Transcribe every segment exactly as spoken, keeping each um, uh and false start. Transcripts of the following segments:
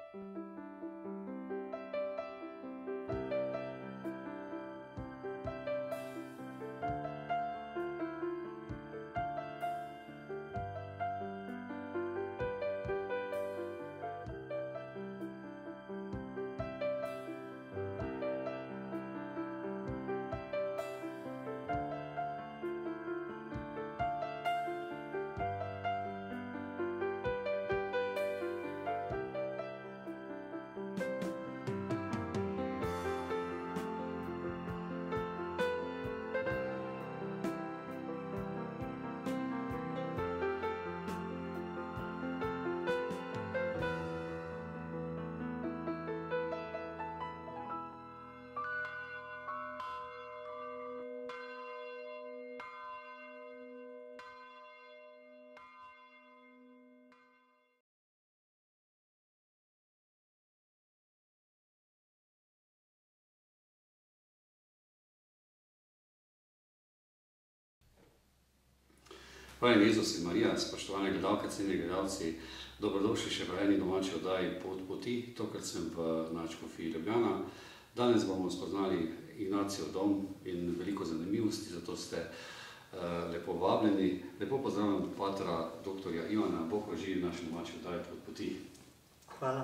Hvala Jezus in Marija, spoštovane gledalke, cenjeni gledalci, dobrodošli še v eni domači oddaji Pot poti, tokrat sem v nadškofiji Ljubljana. Danes bomo spoznali Ignacijev dom in veliko zanimivosti, zato ste uh, lepo vabljeni. Lepo pozdravljam patra doktorja Ivana, Bog vas živi v naši domači oddaji Pot poti. Hvala.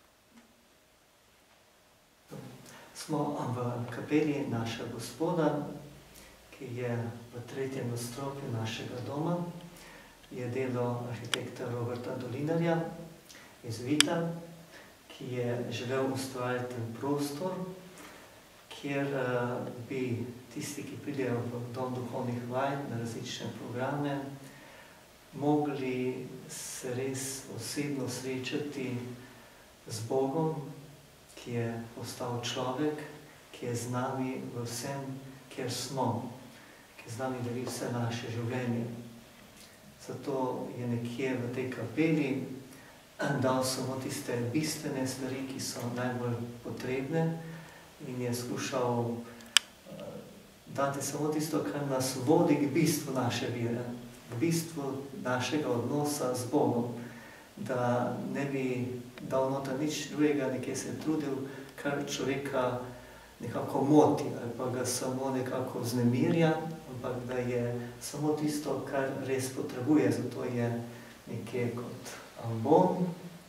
Smo v kapeli Naša Gospoda, ki je v tretjem nadstropju našega doma, je delo arhitekta Roberta Dolinarja iz Vita, ki je želel ustvariti prostor, kjer bi tisti, ki pridejo v dom duhovnih vaj na različne programe, mogli se res osebno srečati z Bogom, ki je postal človek, ki je z nami v vsem, kjer smo, ki z nami deli vse naše življenje. Zato je nekje v tej kapeli dal samo tiste bistvene stvari, ki so najbolj potrebne, in je skušal dati samo tisto, kar nas vodi k bistvu naše vere, k bistvu našega odnosa z Bogom, da ne bi dal nota nič drugega, nekje se je trudil, kar človeka nekako moti ali pa ga samo nekako vznemirja, ampak da je samo tisto, kar res potrebuje. Zato je nekje kot ambon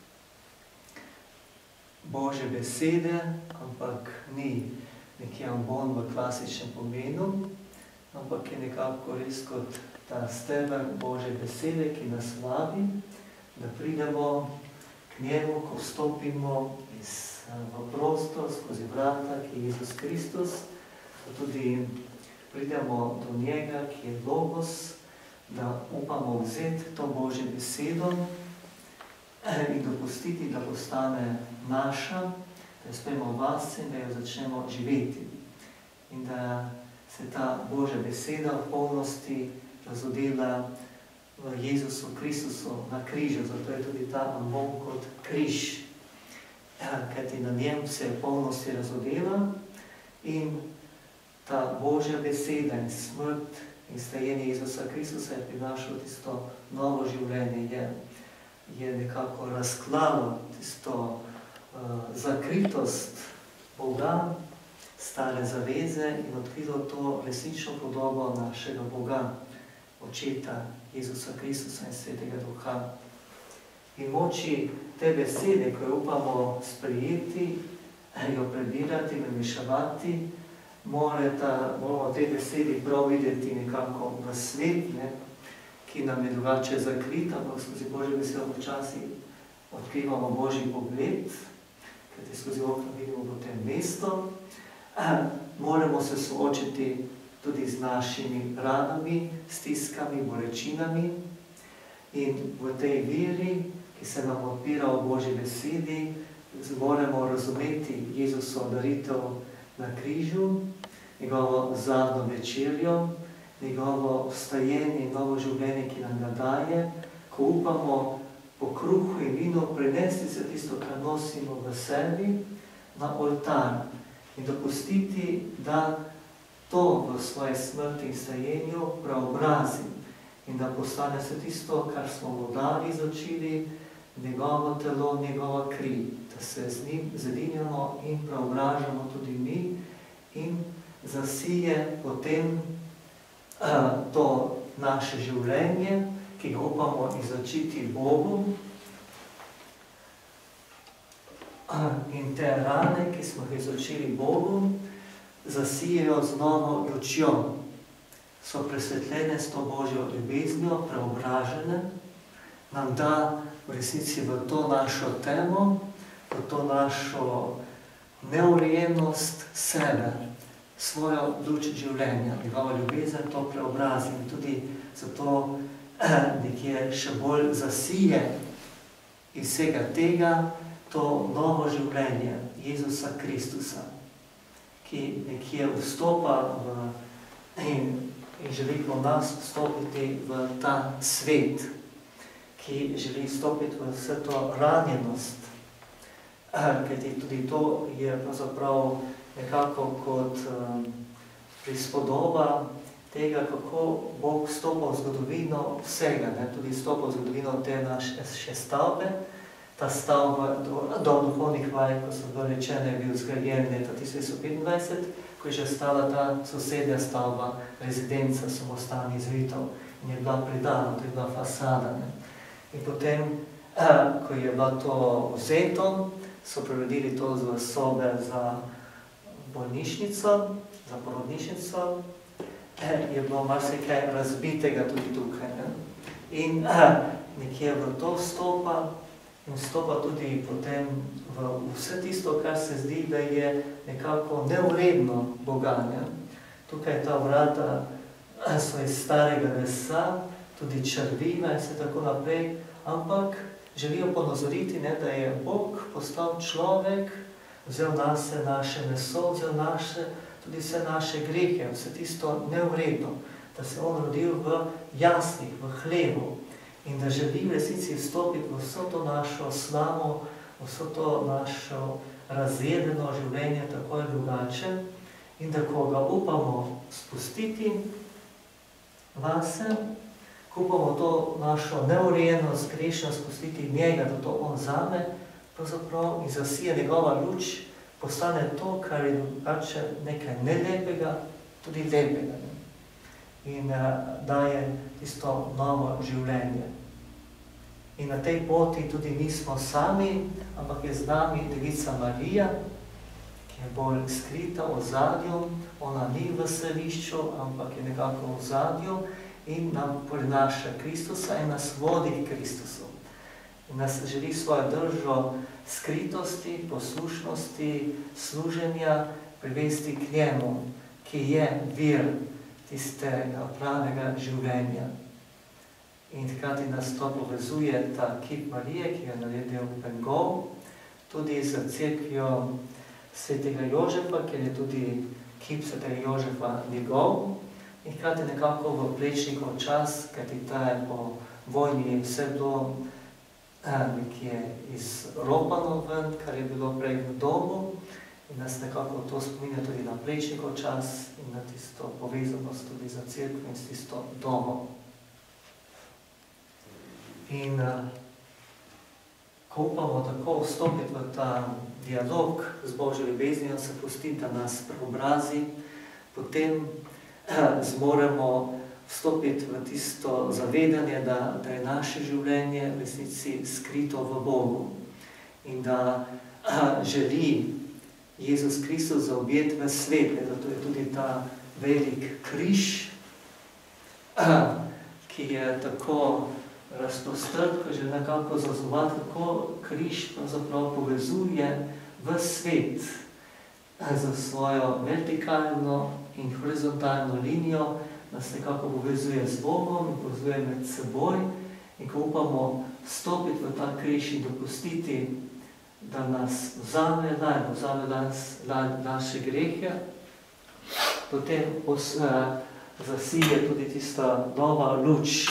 Božje besede, ampak ni nekje ambon v klasičnem pomenu, ampak je nekako res kot ta steber Božje besede, ki nas vabi, da pridemo k njemu, ko vstopimo iz v prostor, skozi vrata, ki je Jezus Kristus, da tudi pridemo do njega, ki je Logos, da upamo vzeti to Božje besedo in dopustiti, da postane naša, da jo sprejmemo vase in da jo začnemo živeti. In da se ta Božja beseda v polnosti razodela v Jezusu Kristusu na križu, zato je tudi ta ambon kot križ, kajti na njem se je polnosti razodela in ta Božja beseda in smrt in stajenje Jezusa Kristusa je prinašalo tisto novo življenje, je, je nekako razklalo tisto uh, zakritost Boga, stare zaveze in odkrilo to resnično podobo našega Boga, Očeta Jezusa Kristusa in Svetega Duha. In moči te besede, ko jo upamo sprejeti, jo prebirati, premišljati, moramo te besedi prav videti nekako v svet, ne, ki nam je drugače zakrit, ampak skozi Božjo besedo počasi odkrivamo Božji pogled, kajti skozi okno vidimo potem mesto. Moramo se soočiti tudi z našimi ranami, stiskami, bolečinami in v tej veri, ki se nam odpira v Božji besedi, moramo razumeti Jezusov daritev na križu, njegovo zadnjo večerjo, njegovo vstajenje in novo življenje, ki nam ga daje, ko upamo po kruhu in vinu prenesti se tisto, kar nosimo v sebi, na oltar in dopustiti, da to v svoji smrti in stajenju preobrazi in da postane se tisto, kar smo vodali izočili, njegovo telo, njegova kri, da se z njim zedinjamo in preobražamo tudi mi in zasije potem uh, to naše življenje, ki ga upamo izročiti Bogu, in te rane, ki smo jih izročili Bogu, zasijejo z novo lučjo. So presvetljene s to Božjo ljubeznijo, preobražene, nam da v resnici v to našo temo, v to našo neurejenost sebe, svojo luč življenja. Njegova ljubezen to preobrazi in tudi zato nekje še bolj zasije iz vsega tega to novo življenje Jezusa Kristusa, ki nekje vstopa v, in, in želi po nas vstopiti v ta svet, ki želi vstopiti v vse to ranjenost, kajti tudi to je pravzaprav nekako kot um, prispodoba tega, kako Bog vstopa v zgodovino vsega, ne? Tudi vstopa v zgodovino te naše stavbe. Ta stavba do, do duhovnih vaj, ko so bilo rečene, je bil zgrajen leta tisoč petindvajset, ko je že stala ta sosedja stavba, rezidenca samostani Izvitov in je bila pridana, to je bila fasada. Ne? In potem, eh, ko je bilo to vzeto, so preuredili to v sobe za bolnišnico, za porodnišnico, eh, je bilo marsikaj razbitega tudi tukaj. Ne? In eh, nekje v to vstopa, in vstopa tudi potem v vse tisto, kar se zdi, da je nekako neuredno Boga. Ne? Tukaj ta vrata so iz starega lesa, tudi črviva in vse tako naprej, ampak želijo ponazoriti, ne, da je Bog postal človek, vzel nase naše meso, vzel naše, tudi vse naše grehe, vse tisto neuredno, da se on rodil v jasnih, v hlevu, in da želi v resnici vstopiti v vso to našo slamo, v vso to našo razjedeno življenje, tako je drugače, in da ko ga upamo spustiti vase, ko upamo to našo neurejenost, grešnost spustiti njega, da to on zame, pravzaprav in zasije njegova luč, postane to, kar je drugače nekaj nelepega, tudi lepega. Ne? In uh, daje tisto novo življenje. In na tej poti tudi nismo sami, ampak je z nami Devica Marija, ki je bolj skrita v ozadju, ona ni v središču, ampak je nekako v ozadju in nam prinaša Kristusa in nas vodi k Kristusu. In nas želi svojo držo skritosti, poslušnosti, služenja privesti k njemu, ki je vir tistega pravega življenja. In hkrati nas to povezuje ta kip Marije, ki je naredil Van Gogh, tudi z cerkvijo svetega Jožefa, ker je tudi kip svetega Jožefa njegov, in hkrati nekako v Plečnikov čas, kajti ta je po vojni vse bilo nekje izropano ven, kar je bilo prej v domu, in nas nekako to spominja tudi na Plečnikov čas in na tisto povezanost tudi za cerkev in s tisto domom. In uh, ko upamo tako vstopiti v ta dialog z Božjo ljubeznijo, se pusti, da nas preobrazi, potem uh, zmoremo vstopiti v tisto zavedanje, da, da je naše življenje v resnici skrito v Bogu in da uh, želi Jezus Kristus zaobjeti v svet, zato je tudi ta velik križ, uh, ki je tako razprostrt, ko že nekako zazovati, kako križ pravzaprav povezuje v svet za svojo vertikalno in horizontalno linijo, nas nekako povezuje z Bogom in povezuje med seboj. In ko upamo vstopiti v ta križ in dopustiti, da nas vzame laj, vzame nas naše grehe, potem pos, uh, zasije tudi tista nova luč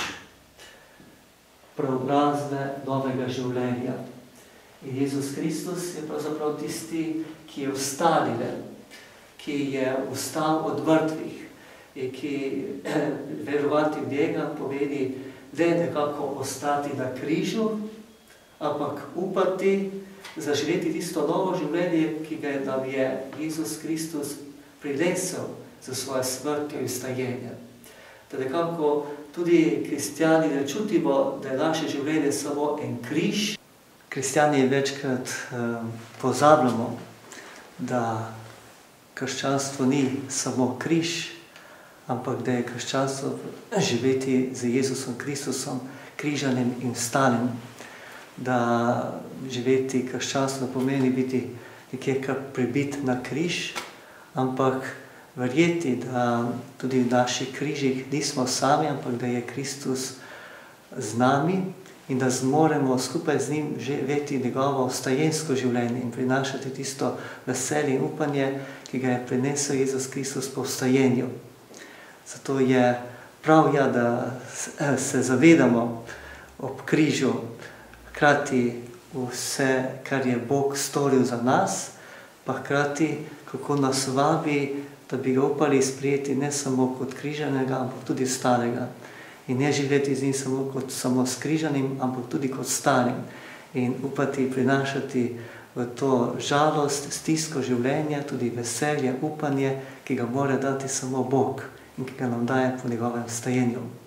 preobrazbe novega življenja. In Jezus Kristus je pravzaprav tisti, ki je vstalile, ki je vstal od mrtvih in ki eh, verovati v njega povedi, da je nekako ostati na križu, ampak upati, zaživeti tisto novo življenje, ki ga nam je Jezus Kristus prinesel za svojo smrtjo in stajenje. Da nekako tudi kristjani ne čutimo, da je naše življenje samo en križ. Kristjani večkrat eh, pozabljamo, da krščanstvo ni samo križ, ampak da je krščanstvo živeti z Jezusom Kristusom, križanim in stalim. Da živeti krščanstvo pomeni biti nekje kar pribit na križ, ampak verjeti, da tudi v naših križih nismo sami, ampak da je Kristus z nami in da zmoremo skupaj z njim živeti njegovo vstajensko življenje in prinašati tisto veselje in upanje, ki ga je prinesel Jezus Kristus po vstajenju. Zato je prav, ja, da se zavedamo ob križu hkrati vse, kar je Bog storil za nas, pa hkrati, kako nas vabi, da bi ga upali sprejeti ne samo kot križanega, ampak tudi stalega. In ne živeti z njim samo kot samo skrižanim, ampak tudi kot starim. In upati prinašati v to žalost, stisko življenja, tudi veselje, upanje, ki ga mora dati samo Bog in ki ga nam daje po njegovem vstajenju.